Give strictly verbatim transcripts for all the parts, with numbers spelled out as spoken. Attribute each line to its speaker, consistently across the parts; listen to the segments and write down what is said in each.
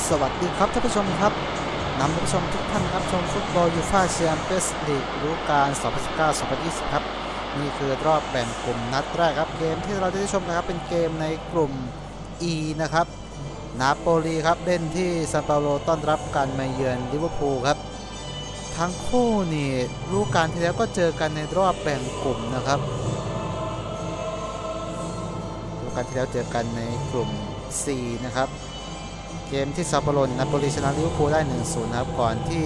Speaker 1: สวัสดีครับท่านผู้ชมครับนำท่านผู้ชมทุกท่านครับชมฟุตบอลยูฟ่าแชมเปี้ยนส์ลีกฤดูกาล สองพันสิบเก้า สองพันยี่สิบ ครับนี่คือรอบแบ่งกลุ่มนัดแรกครับเกมที่เราจะได้ชมนะครับเป็นเกมในกลุ่ม E นะครับนาโปลีครับเล่นที่ซานเปาโลต้อนรับการมาเยือนลิเวอร์พูลครับทั้งคู่นี่ฤดูกาลที่แล้วก็เจอกันในรอบแบ่งกลุ่มนะครับฤดูกาลที่แล้วเจอกันในกลุ่ม C นะครับเกมที่ซาโปโลนาโปลีชนะลิเวอร์พูลได้ หนึ่งศูนย์ นะครับก่อนที่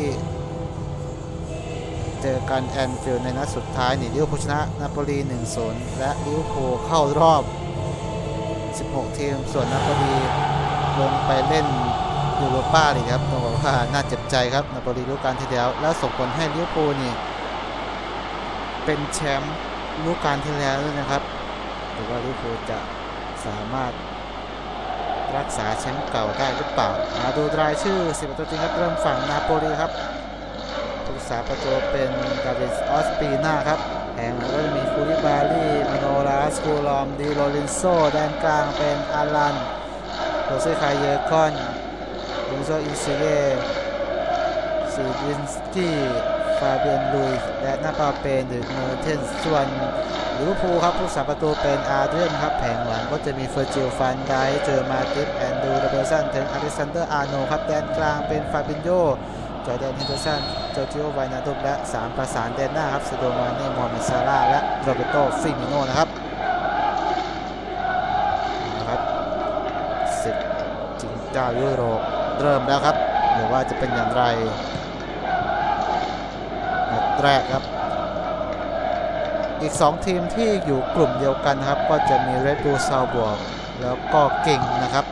Speaker 1: เจอกันแอนฟิลด์ในนัดสุดท้ายนี่ลิเวอร์พูลชนะนาโปลี หนึ่งศูนย์ และลิเวอร์พูลเข้ารอบสิบหกทีมส่วนนาโปลีลงไปเล่นยูโรปาลีกครับต้องบอกว่าน่าเจ็บใจครับนาโปลีฤดูกาลที่แล้วแล้วส่งผลให้ลิเวอร์พูลนี่เป็นแชมป์ฤดูกาลที่แล้วด้วยนะครับหรือว่าลิเวอร์พูลจะสามารถรักษาแชมป์เก่าได้หรือเปล่ามาดูรายชื่อสิบประตูจริงครับเริ่มฝั่งนาโปลีครับผู้รักษาประตูเป็นดาวิดออสปีนาครับแผงหลังก็จะมีคูลิบาลีมาโนลาสกูลอมดีโรลินโซแดนกลางเป็นอารันโรเซ่คายเยคอนลุนโซอินซิเกซีดินสกี้ฟาเบียนลุยและหน้าเป้าเป็นเดอะเมอร์เทนส่วนลิเวอร์พูลครับผู้รักษาประตูเป็นอาร์เดนครับแผงหลังก็จะมีเฟอร์จิลฟันไดเจอมาติฟแอนดูโรเบอร์สันเทนอเล็กซานเดอร์อาร์โนครับแดนกลางเป็นฟาบินโญจอร์แดนเฮนเดอร์สันโจจิโอไวนาดุมและสามประสานแดนหน้าครับซาโดมาเน่มอห์มัดซาลาห์และโรเบโตฟิมิโน่นะครับนะครับศึกชิงเจ้ายุโรปเริ่มแล้วครับหรือว่าจะเป็นอย่างไรนัดแรกครับอีกสองทีมที่อยู่กลุ่มเดียวกันครับก็จะมี Red Bull Salzburg แล้วก็เก่งนะครับ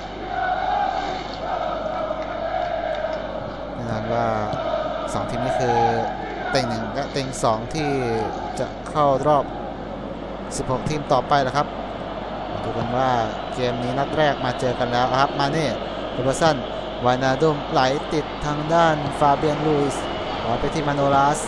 Speaker 1: แน่นอนว่าสองทีมนี้คือเต็งหนึ่งและเต็งสองที่จะเข้ารอบสิบหกทีมต่อไปแล้วครับมาดูกันว่าเกมนี้นัดแรกมาเจอกันแล้วครับมาเน่โรเบอร์สันวานาดุมไหลติดทางด้านฟาเบียนลุยส์บอลไปที่มาโนลัส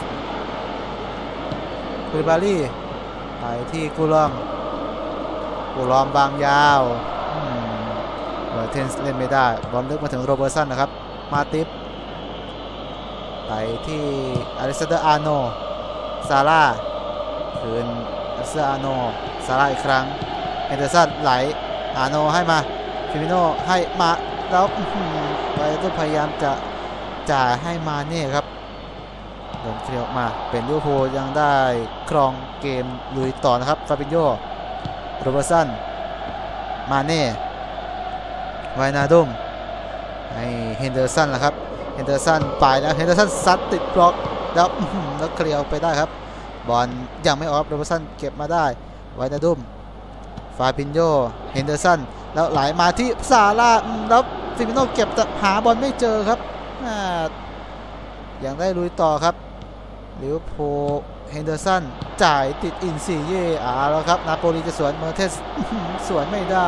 Speaker 1: คูลิบาลีไปที่กูลอมกูลอมบางยาวเมอร์เทนส์เล่นไม่ได้บอลลึกมาถึงโรเบอร์สันนะครับมาติฟไปที่อเล็กซานเดอร์อาร์โนซาร่าคืนอเล็กซานเดอร์อาร์โนซาร่าอีกครั้งเฮนเดอร์สันไหลอาร์โนให้มาฟิมิโนให้มาแล้วไปต้องพยายามจะจ่ายให้มาเน่ครับเดินเคลียร์ออกมาเป็นลิเวอร์พูลยังได้ครองเกมลุยต่อนะครับฟาบินโญโรเบอร์สันมาเน่ไวนาดุมให้เฮนเดอร์สันนะครับเฮนเดอร์สันไปแล้วเฮนเดอร์สันซัดติดบล็อกแล้วแล้วเคลียร์ไปได้ครับบอลยังไม่ออฟโรเบอร์สันเก็บมาได้ไวนาดุมฟาบินโญเฮนเดอร์สันแล้วไหลมาที่ซาร่าแล้วฟิมิโน่เก็บแต่หาบอลไม่เจอครับยังได้ลุยต่อครับลิเวอร์พูลเฮนเดอร์สันจ่ายติดอินซีเย่อ่าแล้วครับนาโปลีจะสวนเมอร์เทสสวนไม่ได้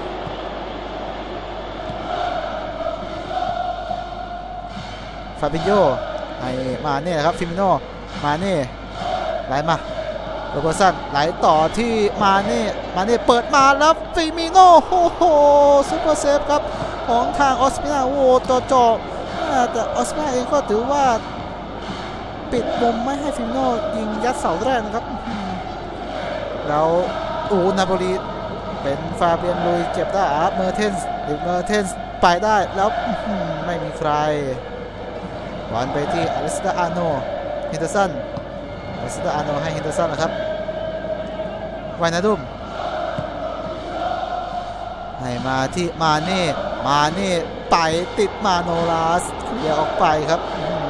Speaker 1: ฟาบินโญให้มาเน่ครับฟิมิโน่มาเน่ไหลมาโรเบอร์สันไหลต่อที่มาเน่มาเน่เปิดมาแล้วฟิมิโน่โอ้โหซุปเปอร์เซฟครับของทางออสเปียโอ้จ่อจ่อแต่ออสเปียเองก็ถือว่าปิดมุมไม่ให้ฟิมิโน่ยิงยัดเสาแรกนะครับแล้วอูนาโปลีเป็นฟาเบียนลุยเก็บได้อาร์เมอร์เทนส์หรือเมอร์เทนส์ไปได้แล้วไม่มีใครบอลไปที่อเล็กซานเดอร์อาร์โนเฮนเดอร์สันอเล็กซานเดอร์อาร์โนให้เฮนเดอร์สันนะครับไวนาดุมให้มาที่มาเน่มาเน่ไปติดมาโนลาสเคลียร์ออกไปครับ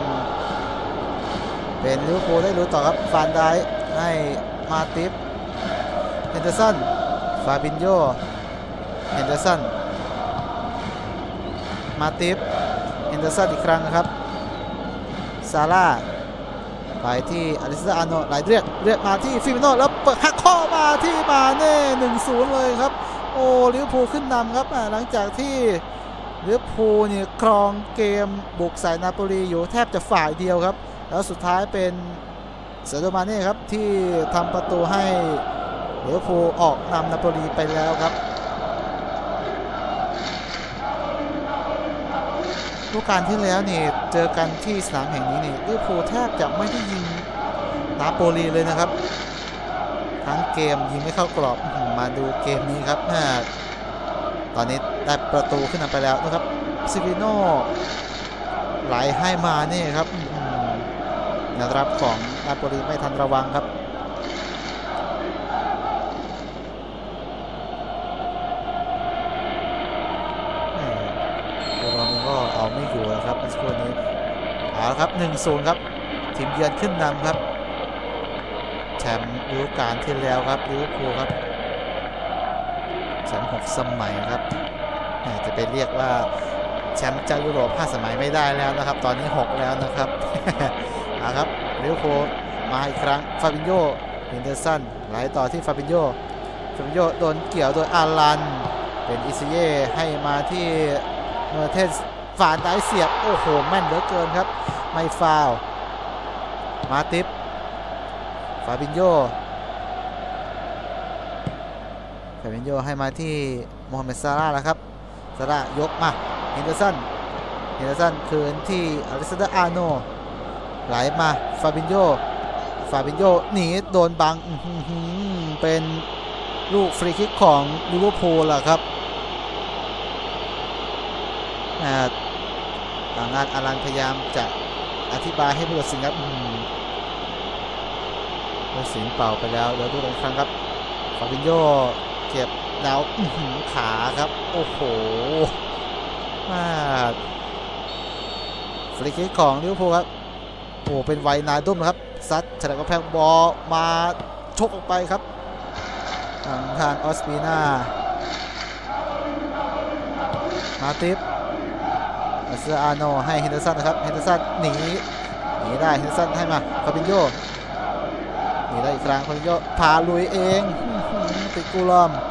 Speaker 1: เป็นลิเวอร์พูลได้รู้ต่อครับฟานไดให้มาติฟเฮนเดอร์สันฟาบินโญเฮนเดอร์สันมาติฟเฮนเดอร์สันอีกครั้งนะครับซาร่าไปที่อเล็กซานเดอร์อาร์โนไหลเรียกเรียกมาที่ฟิมิโน่แล้วเปิดหักข้อมาที่มาเน่ หนึ่งศูนย์ เลยครับโอ้ลิเวอร์พูลขึ้นนำครับหลังจากที่ลิเวอร์พูลเนี่ยครองเกมบุกใส่นาโปลีอยู่แทบจะฝ่ายเดียวครับแล้วสุดท้ายเป็นซาโดมาเน่ครับที่ทำประตูให้ลิเวอร์พูลออกนำนาโปลีไปแล้วครับฤดูกาลที่แล้วนี่เจอกันที่สนามแห่งนี้นี่ลิเวอร์พูลแทบจะไม่ได้ยิงนาโปลีเลยนะครับทั้งเกมยิงไม่เข้ากรอบมาดูเกมนี้ครับตอนนี้ได้ประตูขึ้นนำไปแล้วนะครับซิวิโน่ไหลให้มานี่ครับแนวรับของนาโปลีไม่ทันระวังครับโดนก็เอาไม่อยู่แล้วครับในช่วงนี้เอาละครับ หนึ่งศูนย์ ครับทีมเยือนขึ้นนำครับแชมป์ฤดูกาลที่แล้วครับลิเวอร์พูลครับแชมป์หกสมัยครับจะไปเรียกว่าแชมป์เจ้ายุโรปห้าสมัยไม่ได้แล้วนะครับตอนนี้หกแล้วนะครับนะครับลิเวอร์พูลมาอีกครั้งฟาบินโญ่เฮนเดอร์สันไหลต่อที่ฟาบินโญ่ฟาบินโญ่โดนเกี่ยวโดยอารันเป็นอิซิเย่ให้มาที่เมอร์เทนฝานได้เสียบโอ้โหแม่นเหลือเกินครับไม่ฟาวมาติปฟาบินโญ่ฟาบินโญ่ให้มาที่โมฮัมเหม็ดซาร่าแล้วครับซาร่ายกมาเฮนเดอร์สันเฮนเดอร์สันคืนที่อเล็กซานเดอร์อาร์โนไหลมาฟาบินโญ่ฟาบินโญ่หนีโดนบังเป็นลูกฟรีคิกของลิเวอร์พูลล่ะครับทางงานอารันพยายามจะอธิบายให้ผู้ตัดสินครับผู้ตัดสินเป่าไปแล้วเดี๋ยวดูอีกครั้งครับฟาบินโญ่เก็บแล้วขาครับโอ้โหมาฟรีคิกของลิเวอร์พูลครับโอ้เป็นไวนาดุ้มนะครับซัดฉลับกระแพงบอลมาชกออกไปครับทางทางออสปีนามาติฟเซอร์อาโนให้เฮนเดอร์สันนะครับเฮนเดอร์สันหนีหนีได้เฮนเดอร์สันให้มาฟาบินโญ่หนีได้อีกครั้งฟาบินโญ่พาลุยเองติดกูลอม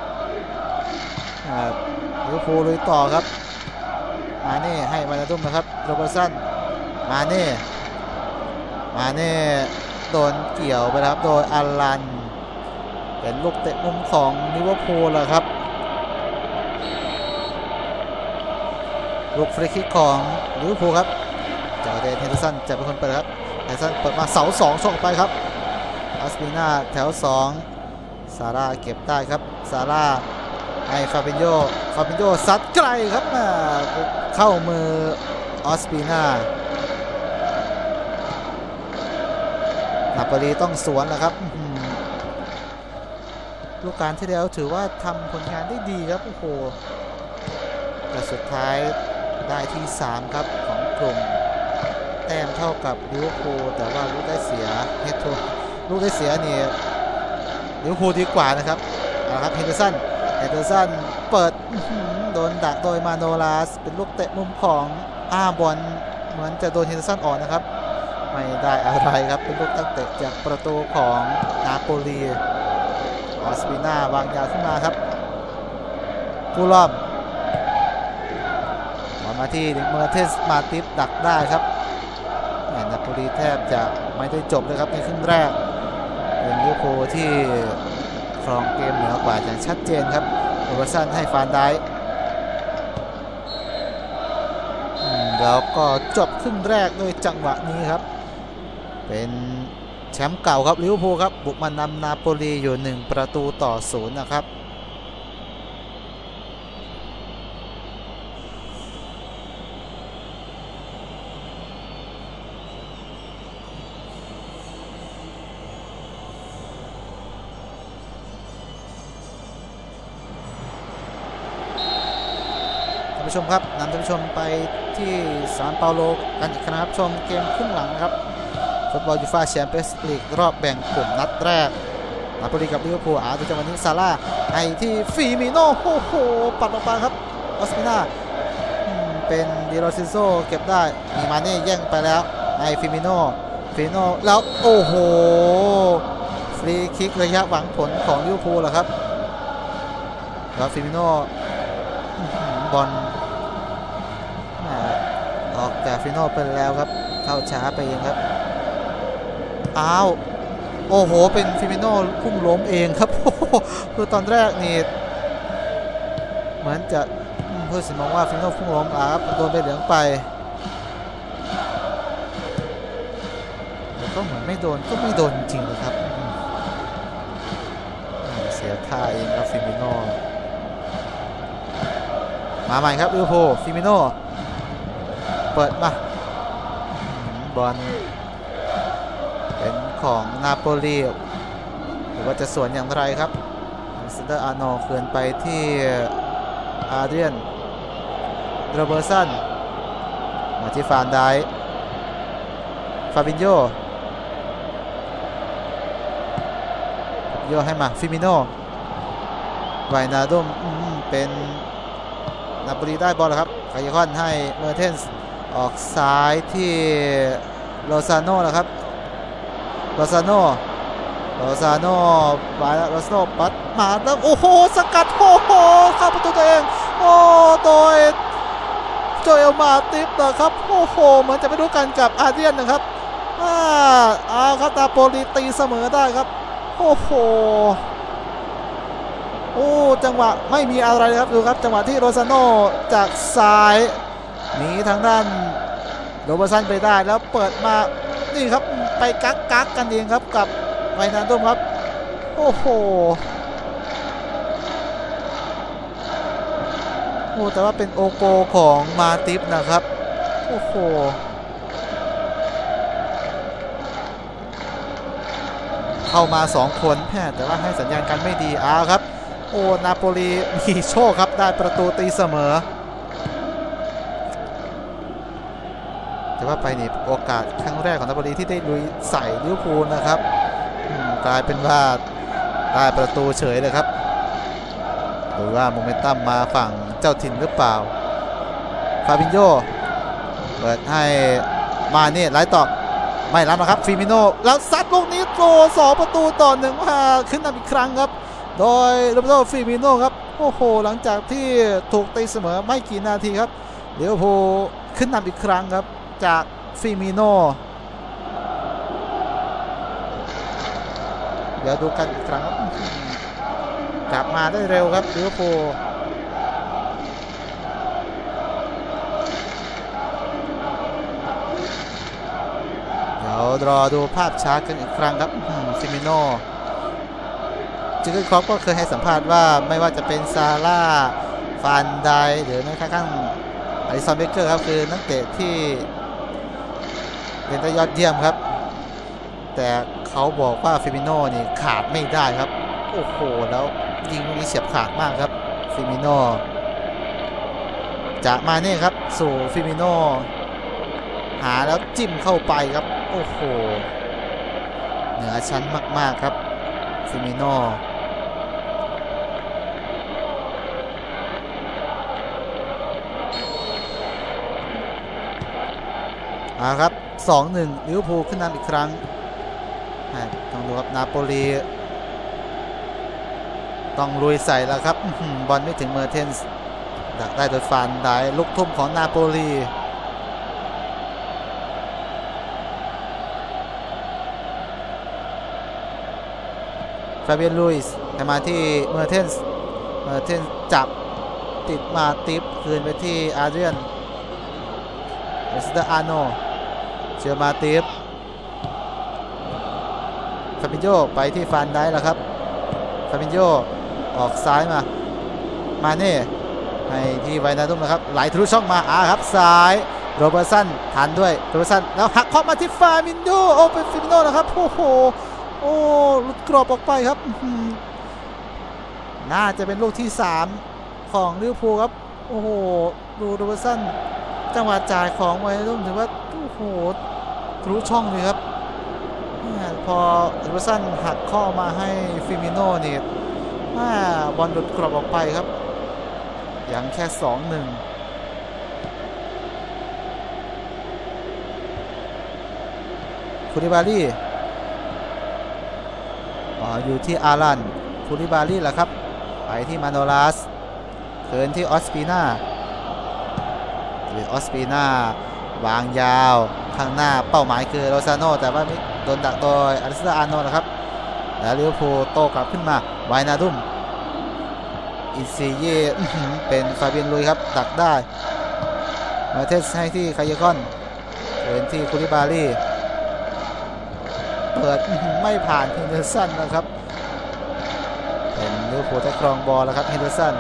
Speaker 1: ลิเวอร์พูลลุยต่อครับมาเน่ให้มานาดุ้มนะครับโรเบอร์สันมาเน่มาเน่โดนเกี่ยวไปครับโดยอารันเป็นลูกเตะมุมของลิเวอร์พูลแหละครับลูกฟรีคิกของลิเวอร์พูลครับจอร์แดนเฮนเดอร์สันจะเป็นคนเปิดครับเฮนเดอร์สันเปิดมาเสาสองส่งไปครับอาสปิน่าแถวสองซาร่าเก็บได้ครับซาร่าให้ฟาบินโญ่ฟาบินโญ่ซัดไกลครับเข้ามือออสปีนานาโปลีต้องสวนแล้วครับลูกการที่แล้วถือว่าทำผลงานได้ดีครับโอ้โหแต่สุดท้ายได้ที่สามครับของกลุ่มแต้มเท่ากับลิเวอร์พูลแต่ว่าลูกได้เสียเฮดทูลูกได้เสียนี่ลิเวอร์พูลดีกว่านะครับนะครับเฮนเดอร์สันเฮนเดอร์สันเปิดโดนดักโดยมาโนลาสเป็นลูกเตะมุมของอาบอลเหมือนจะโดนเฮนเดอร์สันออกนะครับไม่ได้อะไรครับเป็นลูกตั้งเตะจากประตูของนาโปลีออสปิน่าวางยาวขึ้นมาครับกูลอมมาที่เมอร์เทสมาติฟดักได้ครับนาโปลีแทบจะไม่ได้จบเลยครับในครึ่งแรกเป็นลิเวอร์พูลที่ครองเกมเหนือกว่าอย่างชัดเจนครับโรเบอร์สันให้ฟานได้แล้วก็จบครึ่งแรกด้วยจังหวะนี้ครับเป็นแชมป์เก่าครับลิเวอร์พูลครับบุกมานำนาโปลีอยู่หนึ่งประตูต่อศูนย์นะครับท่านผู้ชมครับนำท่านผู้ชมไปที่ซานเปาโลกันอีกครั้งครับชมเกมครึ่งหลังครับฟุตบอลยูฟ่าแชมเปี้ยนส์ลีกรอบแบ่งกลุ่มนัดแรกนาโปลีกับลิเวอร์พูลอาจังหวะนี้ซาร่าให้ที่ฟีมิโน่โอ้โหปัดออกไปครับออสปิน่าเป็นดิโรซิโซเก็บได้มีมาเน่แย่งไปแล้วให้ฟิมิโน่ฟิมิโน่แล้วโอ้โหฟรีคิกระยะหวังผลของลิเวอร์พูลเหรอครับแล้วฟิมิโน่บอลออกจากฟิมิโน่ไปแล้วครับเข้าช้าไปเองครับอ้าวโอ้โหเป็นฟิมิโน่พุ่งล้มเองครับคือตอนแรกนี่เหมือนจะผู้ตัดสินมองว่าฟิมิโน่พุ่งล้มอ่ะครับโดนใบเหลืองไปก็เหมือนไม่โดนก็ไม่โดนจริงเลยครับเสียท่าเองครับฟิมิโน่มาใหม่ครับลิเวอร์พูลฟิมิโน่เปิดมาบอลเป็นของนาโปลีหรือว่าจะสวนอย่างไรครับเซนเตอร์อาร์โนเคืนไปที่อาเดรียนโรเบอร์สันมาที่ฟานไดฟาบินโญโยให้มาฟิมิโน่ไวนาดุมเป็นนาโปลีได้บอลแล้วครับคายคอนให้เมอร์เทนส์ออกซ้ายที่โรซาโน่แล้วครับโรซาโน่โรซาโน่บาโรซาโน่ปัดมาแล้วโอ้โหสกัดโอ้โหเข้าประตูตัวเองโอ้โดยโจเอลมาติฟนะครับโอ้โหเหมือนจะไม่รู้กันกับอาเดียนนะครับอ่าเอาครับนาโปลีตีเสมอได้ครับโอ้โหโอ้จังหวะไม่มีอะไรเลยครับดูครับจังหวะที่โรซาโน่จากซ้ายหนีทางด้านโรเบอร์สันไปได้แล้วเปิดมานี่ครับไปกักกักกันเองครับกับไวนาดุมครับโอ้โหโอ้แต่ว่าเป็นโอโกของมาติฟนะครับโอ้โหเข้ามาสองคนแพ้แต่ว่าให้สัญญาณกันไม่ดีอ้าวครับโอ้นาโปลีมีโชคครับได้ประตูตีเสมอแต่ว่าไปนี่โอกาสครั้งแรกของนาโปลีที่ได้ลุยใส่ลิเวอร์พูลนะครับกลายเป็นว่าได้ประตูเฉยเลยครับหรือว่าโมเมนตัมมาฝั่งเจ้าถิ่นหรือเปล่าฟาบินโญเปิดให้มาเน่ไล่ต่อไม่รับนะครับฟิมิโน่แล้วซัดลูกนี้โตสองประตูต่อหนึ่งมาขึ้นนำอีกครั้งครับโดยโรเบโตฟิมิโน่ครับโอ้โหหลังจากที่ถูกตีเสมอไม่กี่นาทีครับลิเวอร์พูลขึ้นนำอีกครั้งครับจากฟิมิโน่เดี๋ยวดูกันอีกครั้งครับกลับมาได้เร็วครับลิเวอร์พูลเดี๋ยวรอดูภาพช้ากันอีกครั้งครับฟิมิโน่จิเกอร์ครอปก็เคยให้สัมภาษณ์ว่าไม่ว่าจะเป็นซาร่าฟานไดหรือแม้กระทั่งอลิสันเบเกอร์ครับคือนักเตะที่เป็นได้ยอดเยี่ยมครับแต่เขาบอกว่าฟิมิโน่นี่ขาดไม่ได้ครับโอ้โหแล้วยิงลูกนี้เฉียบขาดมากครับฟิมิโน่จากมาเน่ครับสู่ฟิมิโน่หาแล้วจิ้มเข้าไปครับโอ้โหเหนือชั้นมากๆครับฟิมิโน่เอาครับ สองหนึ่ง ลิเวอร์พูลขึ้นนำอีกครั้งต้องดูครับนาโปลีต้องลุยใส่แล้วครับบอลไม่ถึงเมอร์เทนส์ดักได้โดยฟานได้ลุกทุ่มของนาโปลีฟาเบียนลุยส์ให้มาที่เมอร์เทนส์เมอร์เทนส์จับติดมาติปคืนไปที่อาเดรียนเอสเตอร์อาโนเชียร์มาติฟฟาบินโญไปที่ฟานได้แล้วครับฟาบินโญออกซ้ายมามาเน่ให้ที่ไวนาดุมนะครับไหลทะลุช่องมาอ่าครับซ้ายโรเบอร์สันทันด้วยโรเบอร์สันแล้วหักเข้ามาที่ฟาบินโญโอ้เป็นฟิมิโน่นะครับโอ้โหโอ้หลุดกรอบออกไปครับน่าจะเป็นลูกที่สามของลิเวอร์พูลครับโอ้โหดูโรเบอร์สันจังหวะจ่ายของไวนาดุมถือว่าโอ้โหทะลุช่องเลยครับพอโรเบอร์สันหักข้อมาให้ฟิมิโน่นี่บอลหลุดกรอบออกไปครับยังแค่ สองหนึ่ง คูลิบาลีอยู่ที่อารันคูลิบาลีแหละครับไปที่มาโนลัสเทินที่ออสปีนาหรือออสปีนาวางยาวข้างหน้าเป้าหมายคือโรซาโน่แต่ว่าโดนดักโดยอลิสตาอาร์โนนะครับแล้วลิเวอร์พูลโต้กลับขึ้นมาไวนาดุมอินซีเย่เป็นฟาเบียนลุยครับดักได้มาเทสให้ที่คายคอนเป็นที่คูลิบาลีเปิดไม่ผ่านเฮนเดอร์สันนะครับเป็นลิเวอร์พูลได้ครองบอลแล้วครับเฮนเดอร์สัน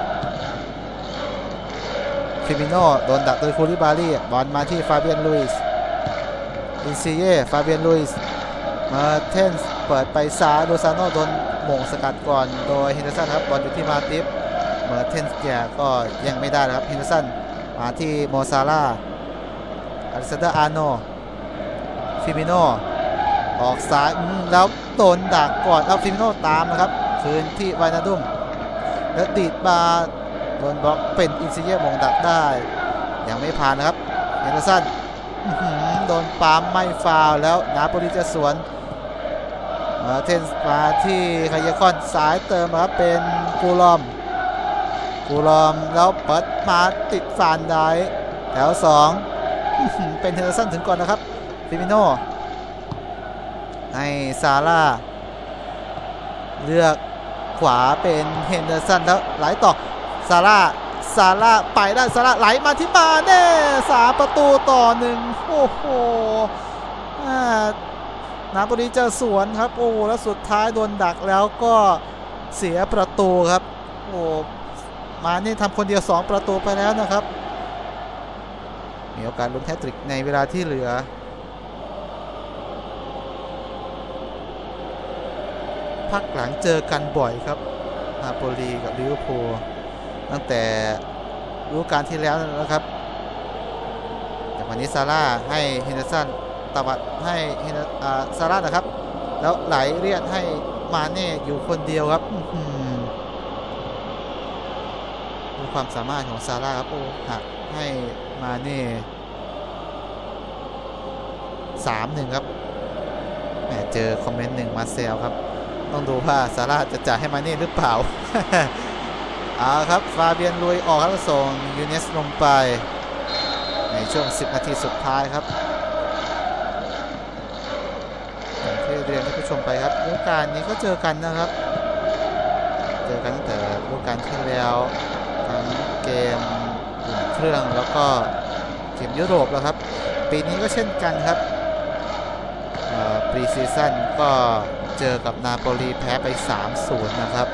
Speaker 1: ฟิมิโน่โดนดักโดยคูลิบาลีบอลมาที่ฟาเบียนลุยส์อินซีเย่ฟาเบียนลุยส์มาเทนเปิดไปซ้ายโรซาโน่โดนหม่งสกัดก่อนโดยเฮนเดอร์สันครับบอลอยู่ที่มาติฟเมื่อเทนแกก็ยังไม่ได้ครับเฮนเดอร์สันมาที่โมซาร่าอเลซานเดอร์อาร์โนฟิมิโน่ออกซ้ายแล้วโดนดักก่อนเอาฟิมิโน่ตามนะครับคืนที่ไวนาดุมแล้วดีดมาโดนบล็อกเป็นอินซิเย่มงดักได้ยังไม่ผ่านนะครับเฮนเดอร์สันโดนปามไม่ฟาวแล้วนาโปลีจะสวนมาเทนมาที่คายคอนสายเติมครับเป็นกูลอมกูลอมแล้วเปิดมาติดฟานได้แถวสองเป็นเฮนเดอร์สันถึงก่อนนะครับฟิมิโน่ให้ซาร่าเลือกขวาเป็นเฮนเดอร์สันแล้วไหลต่อซาร่าซาร่าไปได้ซาร่าไหลมาที่มาเน่สามประตูต่อหนึ่งโอ้โหนาโปลีจะสวนครับโอ้แล้วสุดท้ายโดนดักแล้วก็เสียประตูครับโอ้มานี่ทำคนเดียวสองประตูไปแล้วนะครับมีโอกาสลุ้นแฮตทริกในเวลาที่เหลือพักหลังเจอกันบ่อยครับนาโปลีกับลิเวอร์พูลตั้งแต่ฤดูกาลที่แล้วนะครับแต่วันนี้ซาร่าให้เฮนเดอร์สันตวัดให้ซาร่านะครับแล้วไหลเรียดให้มาเน่อยู่คนเดียวครับดูความสามารถของซาร่าครับโอ้หักให้มาเน่สามหนึ่งครับแหมเจอคอมเมนต์หนึ่งมาเซลครับต้องดูว่าซาร่าจะจ่ายให้มาเน่หรือเปล่า เอาครับฟาเบียนลุยออกครับส่งยูเนสลงไปในช่วงสิบนาทีสุดท้ายครับอย่างที่เรียนให้ผู้ชมไปครับฤดูกาลนี้ก็เจอกันนะครับเจอกันตั้งแต่ฤดูกาลที่แล้วทั้งเกมอุ่นเครื่องแล้วก็เกมยุโรปแล้วครับปีนี้ก็เช่นกันครับปรีซีซั่นก็เจอกับนาโปลีแพ้ไป สามศูนย์ นะครับ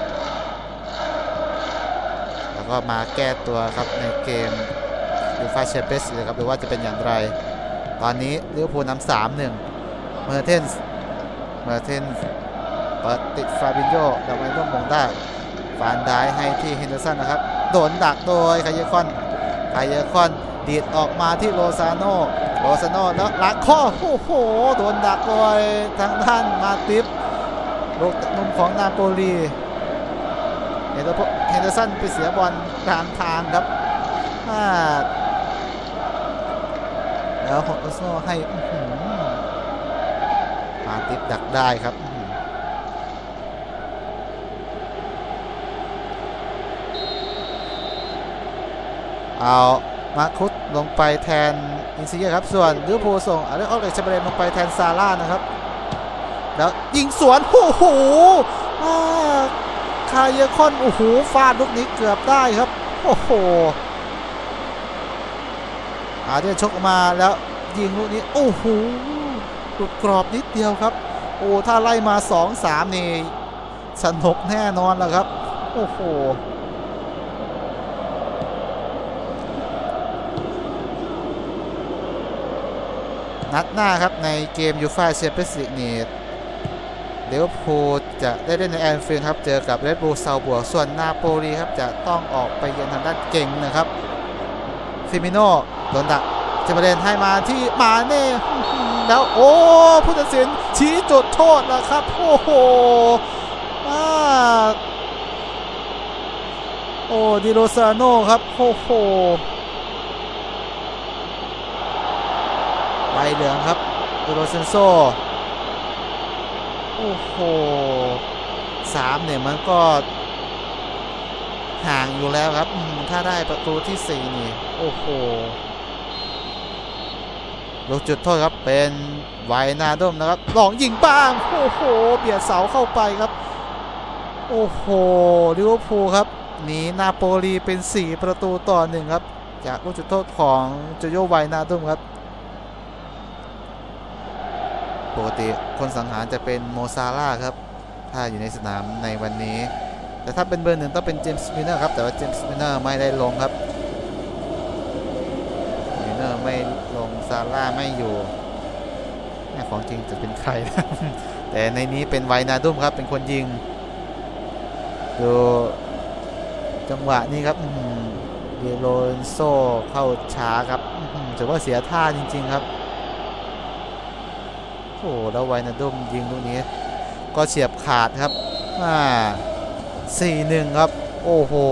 Speaker 1: แล้วก็มาแก้ตัวครับในเกมยูฟ่าแชมเปี้ยนส์ลีกครับดูว่าจะเป็นอย่างไรตอนนี้ลิเวอร์พูลนำ สามหนึ่ง เมอร์เทนส์เมอร์เทนส์เปิดติดฟาบินโญ่ดับไปร่วมมงได้ฟานได้ให้ที่เฮนเดอร์สันนะครับโดนดักโดยคายคอนคายคอนดีดออกมาที่โรซาโน่โรซาโน่แล้วลักข้อโอ้โหโดนดักโดยทางด้านมาติฟลูกนุ่มของนาโปลีเฮนเดอร์สันไปเสียบอลกลางทางครับแล้วโรซาโน่ให้มาติฟดักได้ครับเอามาคุดลงไปแทนอินซิเย่ครับส่วนลิเวอร์พูลส่งอเล็กซ์ ออเล็กซ์ เชมเบอร์เลนลงไปแทนซาร่านะครับแล้วยิงสวนโอ้โหคายคอนโอ้โหฟาดลูกนี้เกือบได้ครับโอ้โหอาเดียชกมาแล้วยิงลูกนี้โอ้โหหลุดกรอบนิดเดียวครับโอ้ถ้าไล่มา สอง สาม นี่สนุกแน่นอนแล้วครับโอ้โหนัดหน้าครับในเกมยูฟ่าแชมเปี้ยนส์ลีกนี่ลิเวอร์พูลจะได้เล่นในแอนฟิลด์ครับเจอกับเรดบูลซาลบวกส่วนนาโปลีครับจะต้องออกไปเยือนทางด้านเก่งนะครับฟิมิโน่โดนดักเจมเบอร์เลนให้มาที่มาเน่แล้วโอ้ผู้ตัดสินชี้จุดโทษนะครับโอ้โหโอ้ดิโรซาโน่ครับโอ้โหใบเหลืองครับดูโรเซนโซโอ้โหสามเนี่ยมันก็ห่างอยู่แล้วครับถ้าได้ประตูที่สี่นี่โอ้โหลูกจุดโทษครับเป็นไวนาดมนะครับลองยิงบ้างโอ้โหเบียดเสาเข้าไปครับโอ้โหลิเวอร์พูลครับหนีนาโปลีเป็นสี่ประตูต่อหนึ่งครับจากลูกจุดโทษของโจโยไวนาดุมครับปกติคนสังหารจะเป็นโมซาร่าครับถ้าอยู่ในสนามในวันนี้แต่ถ้าเป็นเบอร์หนึ่งต้องเป็นเจมส์มิลเนอร์ครับแต่ว่าเจมส์มิลเนอร์ไม่ได้ลงครับมิลเนอร์ไม่ลงซาร่าไม่อยู่แม่ของจริงจะเป็นใครนะแต่ในนี้เป็นไวนาดุมครับเป็นคนยิงดูจังหวะนี้ครับเดโรนโซเข้าช้าครับถือว่าเสียท่าจริงๆครับโอ้แล้วไวนาดุมยิงลูกนี้ก็เฉียบขาดครับอ่า สี่หนึ่ง ครับโอ้โห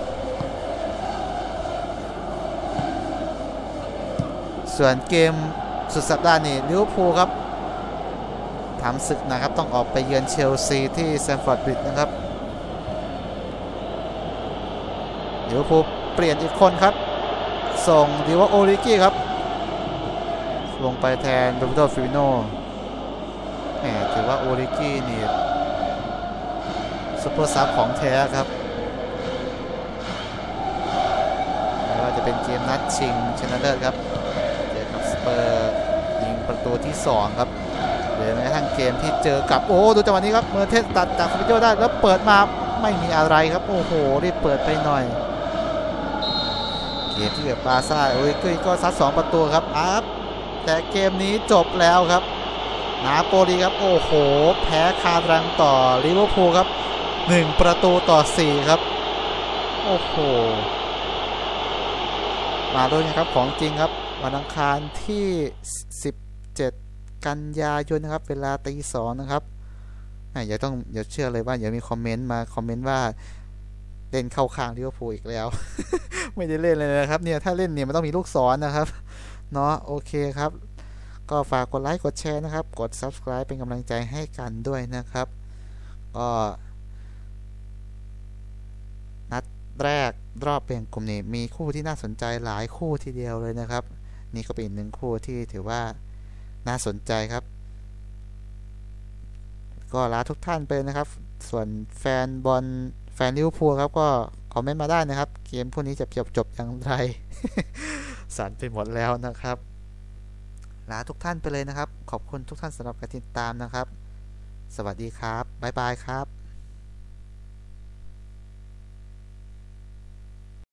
Speaker 1: ส่วนเกมสุดสัปดาห์นี้ลิเวอร์พูลครับทำศึกนะครับต้องออกไปเยือนเชลซีที่แซมฟอร์ดบริดจ์นะครับลิเวอร์พูลเปลี่ยนอีกคนครับส่งดิวโอริกี้ครับลงไปแทนโรเบโตฟิมิโน่แหมถือว่าโอริกี้นี่ซุปเปอร์ซับของแท้ครับไม่ว่าจะเป็นเกมนัดชิงชนะเลิศครับเจอกับสเปอร์ยิงประตูที่สองครับหรือแม้กระทั่งเกมที่เจอกับโอ้ดูจังหวะนี้ครับเมอร์เทสตัดจากฟาบิโญได้แล้วเปิดมาไม่มีอะไรครับโอ้โหรีบเปิดไปหน่อยเกมที่เกิดบาซ่าโอ้ยก็ซัดสองประตูครับอัพแต่เกมนี้จบแล้วครับนาโปลีครับโอ้โหแพ้คารังต่อลิเวอร์พูลครับหนึ่งประตูต่อสี่ครับโอ้โหมาด้วยนะครับของจริงครับวันอังคารที่สิบเจ็ดกันยายนนะครับเวลาตีสองนะครับอย่าต้องอย่าเชื่อเลยว่าอย่ามีคอมเมนต์มาคอมเมนต์ว่าเล่นเข้าข้างลิเวอร์พูลอีกแล้ว ไม่ได้เล่นเลยนะครับเนี่ยถ้าเล่นเนี่ยมันต้องมีลูกศรนะครับเนาะโอเคครับก็ฝากกดไลค์กดแชร์นะครับกด ซับสไครบ์ เป็นกำลังใจให้กันด้วยนะครับก็นัดแรกรอบเป็นกลุ่มนี้มีคู่ที่น่าสนใจหลายคู่ทีเดียวเลยนะครับนี่ก็เป็นหนึ่งคู่ที่ถือว่าน่าสนใจครับก็ลาทุกท่านไปนะครับส่วนแฟนบอลแฟนลิเวอร์พูลครับก็คอมเมนต์มาได้นะครับเกมพวกนี้จะจบจบอย่างไร สั่นไปหมดแล้วนะครับลาทุกท่านไปเลยนะครับขอบคุณทุกท่านสำหรับการติดตามนะครับสวัสดีครับบ๊ายบายครับ